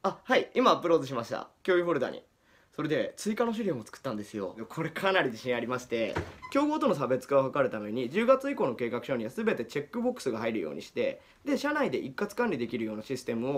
あ、はい、今アップロードしました。共有フォルダに。それで追加の資料も作ったんですよ。これかなり自信ありまして、競合との差別化を図るために10月以降の計画書には全てチェックボックスが入るようにして、で社内で一括管理できるようなシステムを